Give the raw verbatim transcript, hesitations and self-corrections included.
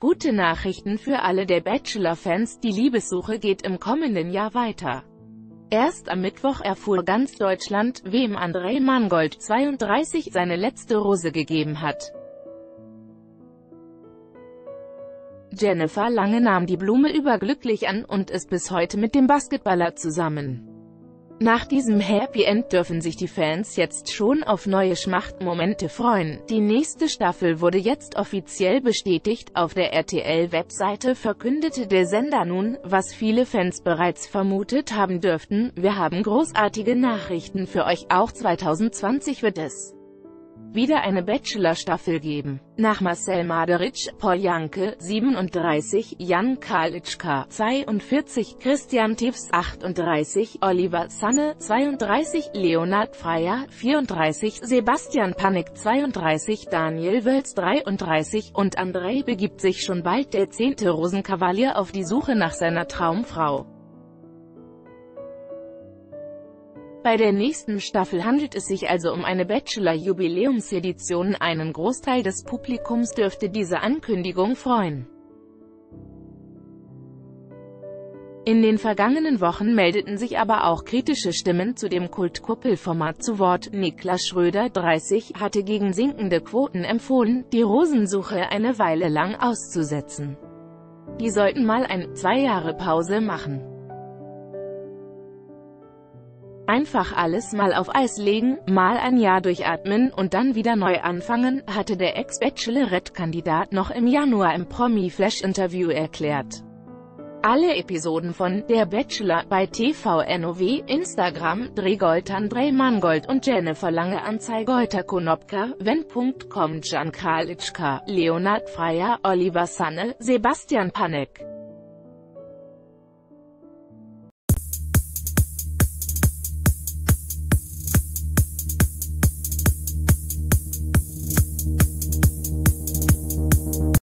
Gute Nachrichten für alle der Bachelor-Fans, die Liebessuche geht im kommenden Jahr weiter. Erst am Mittwoch erfuhr ganz Deutschland, wem André Mangold, zweiunddreißig, seine letzte Rose gegeben hat. Jennifer Lange nahm die Blume überglücklich an und ist bis heute mit dem Basketballer zusammen. Nach diesem Happy End dürfen sich die Fans jetzt schon auf neue Schmachtmomente freuen. Die nächste Staffel wurde jetzt offiziell bestätigt. Auf der R T L-Webseite verkündete der Sender nun, was viele Fans bereits vermutet haben dürften: Wir haben großartige Nachrichten für euch, auch zwanzig zwanzig wird es wieder eine Bachelor-Staffel geben. Nach Marcel Maderitsch, Paul Janke, siebenunddreißig, Jan Karliczka, zweiundvierzig, Christian Tiefs, achtunddreißig, Oliver Sanne, zweiunddreißig, Leonhard Freier, vierunddreißig, Sebastian Panik, zweiunddreißig, Daniel Wölz, dreiunddreißig, und André begibt sich schon bald, der zehnte Rosenkavalier, auf die Suche nach seiner Traumfrau. Bei der nächsten Staffel handelt es sich also um eine Bachelor-Jubiläumsedition. Einen Großteil des Publikums dürfte diese Ankündigung freuen. In den vergangenen Wochen meldeten sich aber auch kritische Stimmen zu dem Kult-Kuppel-Format zu Wort. Niklas Schröder, dreißig, hatte gegen sinkende Quoten empfohlen, die Rosensuche eine Weile lang auszusetzen. Die sollten mal eine zwei Jahre Pause machen. Einfach alles mal auf Eis legen, mal ein Jahr durchatmen und dann wieder neu anfangen, hatte der Ex-Bachelorette-Kandidat noch im Januar im Promi-Flash-Interview erklärt. Alle Episoden von Der Bachelor bei T V N O W, Instagram, Drehgold André Mangold und Jennifer Lange, Anzeige Golta Konopka, wenn punkt com, Jan Karliczka, Leonhard Freier, Oliver Sanne, Sebastian Panek.